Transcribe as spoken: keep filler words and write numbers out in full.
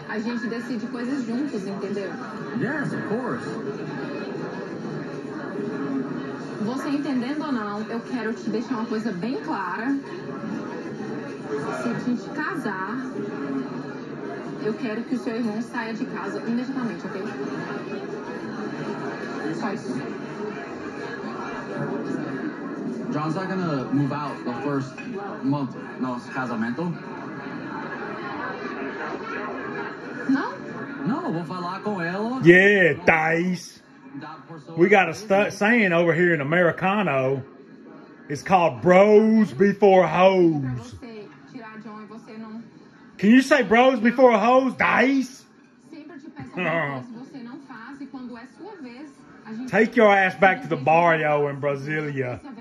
a gente decide coisas juntos, entendeu? Yes, of course. Você entendendo ou não, eu quero te deixar uma coisa bem clara. Se a gente casar, eu quero que o seu irmão saia de casa imediatamente, ok? Só isso. John's not gonna move out the first month nosso casamento. Não? Não, vou falar com ela. Yeah, Dice. We got a stu saying over here in Americano. It's called bros before hoes. Can you say bros before hoes, Dice? Take your ass back to the barrio in Brasilia.